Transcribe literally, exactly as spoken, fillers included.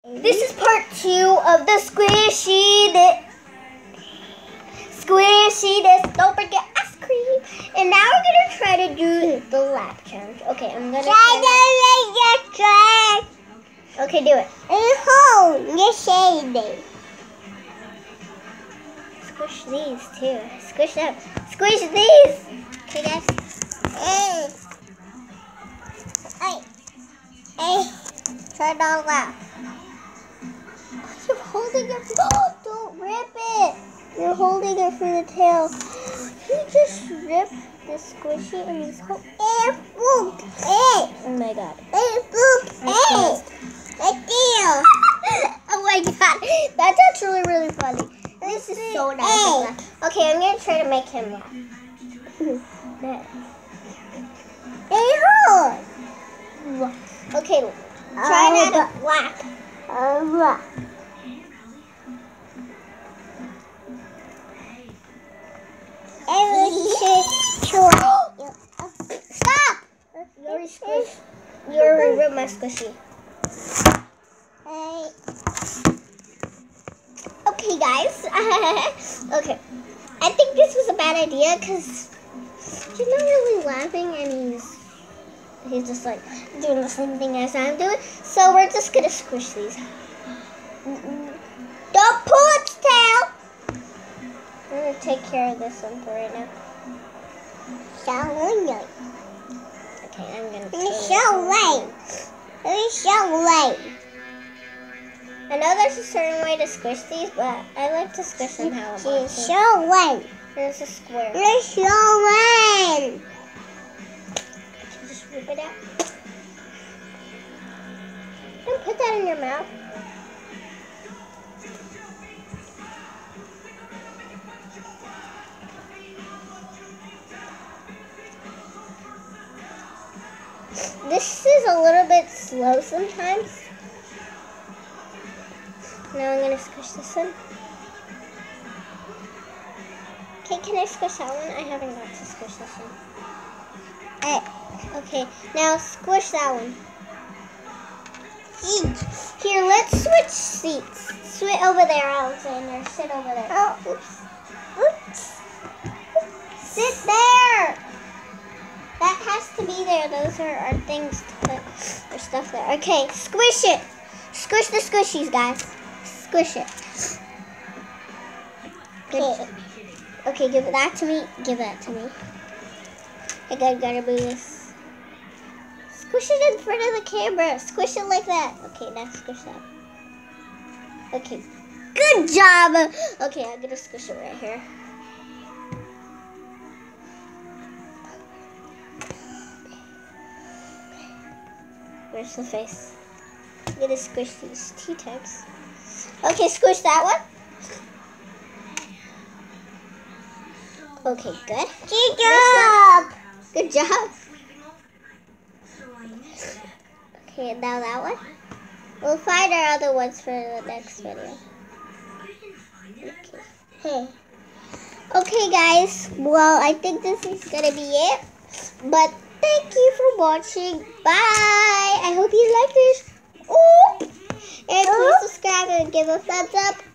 This is part two of the squishy this. Squishy this. Don't forget ice cream. And now we're gonna try to do the lap challenge. Okay, I'm gonna try. Okay, do it. Squish these too. Squish them. Squish these. Okay, guys. Hey. Hey. Hey. Try it all out. You're holding it. Oh, don't rip it. You're holding it for the tail. He just ripped the squishy and he's holding it. Oh my god. Oh my god. That's actually really funny. This is so nice. Okay, I'm going to try to make him laugh. Okay, try not to laugh. Stop! You're squish. You're rip my squishy. Hey. Okay, guys. Okay. I think this was a bad idea because he's not really laughing and he's he's just like doing the same thing as I'm doing. So we're just gonna squish these. Don't pull its tail. I'm gonna take care of this one for right now. Okay, I'm gonna. It's so late. It's so late. I know there's a certain way to squish these, but I like to squish them how I want to. It's so late. There's a square. It's so late. Just rip it out. Don't put that in your mouth. This is a little bit slow sometimes. Now I'm going to squish this one. Okay, can I squish that one? I haven't got to squish this one. Okay, now squish that one. Here, let's switch seats. Sit over there, Alexander. Sit over there. Oh, oops. Oops. Sit there. That has to be there. Those are our things to put our stuff there. Okay, squish it. Squish the squishies, guys. Squish it. Okay. Okay, give that to me. Give that to me. I gotta, gotta move this. Squish it in front of the camera. Squish it like that. Okay, now squish that. Okay. Good job. Okay, I'm gonna squish it right here. Where's the face? I'm gonna squish these T-types. Okay, squish that one. Okay, good. Good job. Good job. Okay, now that one. We'll find our other ones for the next video. Okay. Hey. Okay, guys. Well, I think this is gonna be it. But thank you for watching. Bye. I hope you like this. Ooh. And please subscribe and give a thumbs up.